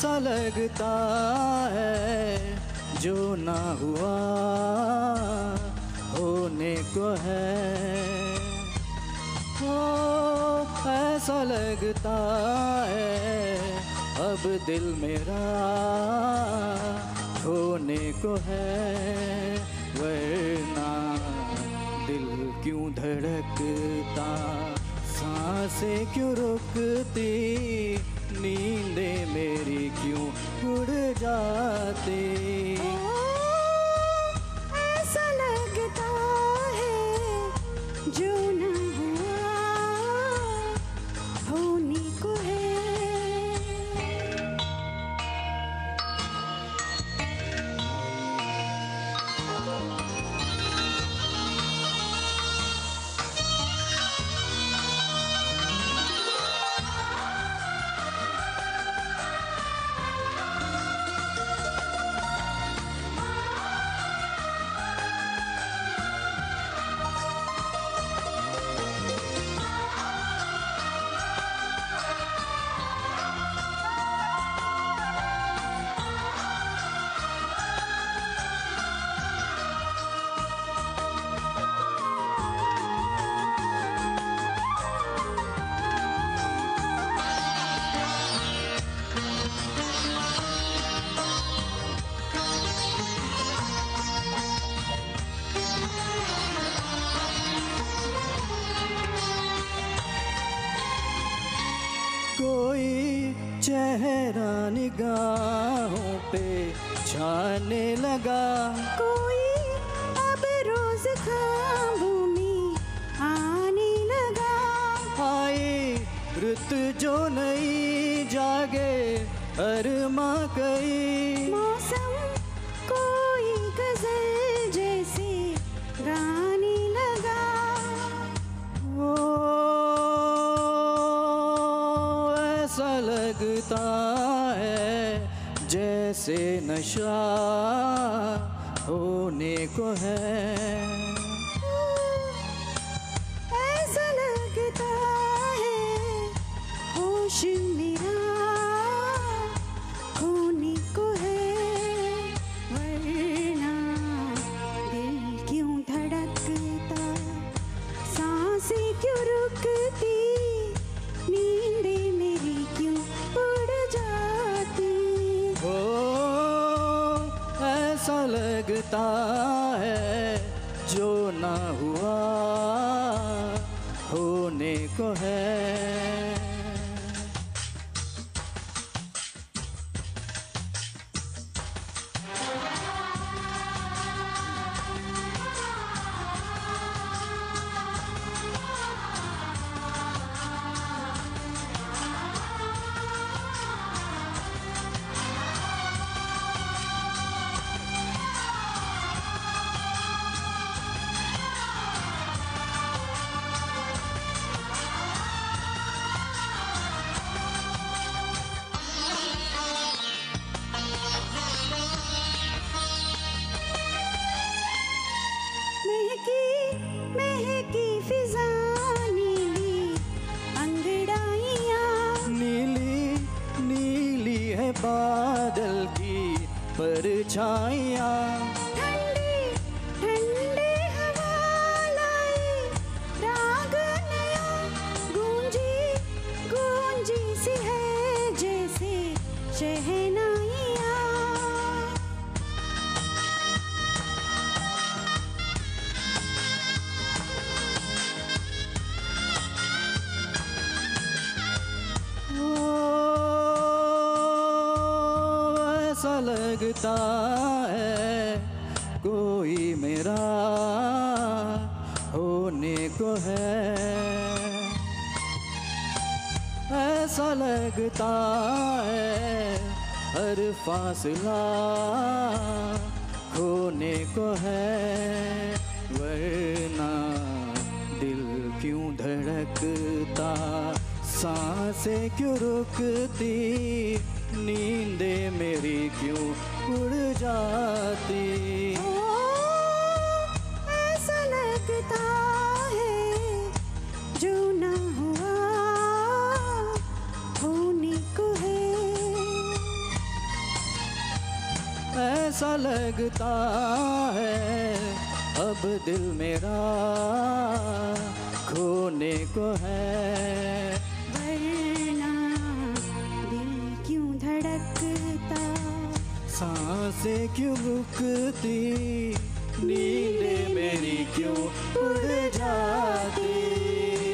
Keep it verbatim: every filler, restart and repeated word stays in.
ऐसा लगता है जो ना हुआ होने को है। ओ ऐसा लगता है अब दिल मेरा खोने को है, वरना दिल क्यों धड़कता, सांसें क्यों रुकती, नींदें मेरी क्यों उड़ जाती। ऐसा लगता है जो ना हुआ होने को है। कोई चेहरा निगाहों पे छाने लगा, कोई अब रोज ख्वाबों में आने लगा। आई रुत जो नहीं जागे अरमा कई, मौसम कोई गजल जैसे गाने लगा। ओ ऐसा लगता है जैसे नशा होने को है। ऐसा लगता है होश मेरा खोने को है, वरना दिल क्यों धड़कता, सांसें क्यों रुकती, नींदें मेरी क्यों उड़ जाती। ओ ऐसा लगता है जो ना हुआ होने को है। महकी महकी फिजा नीली अंगड़ाइयाँ, नीली नीली है बादल की परछाइयाँ, ठंडी ठंडी हवा लाई राग नया, गूंजी गूंजी सी है जैसे शहनाइयाँ। ऐसा लगता है कोई मेरा होने को है। ऐसा लगता है हर फासला खोने को है, वरना दिल क्यों धड़कता, सांसें क्यों रुकती, नींदें मेरी क्यों उड़ जाती। ओ ऐसा लगता है जो ना हुआ होने को है। ऐसा लगता है अब दिल मेरा खोने को है। वरना दिल क्यों धड़कता, सांसें क्यों रुकती, नींदें मेरी क्यों उड़ जाती।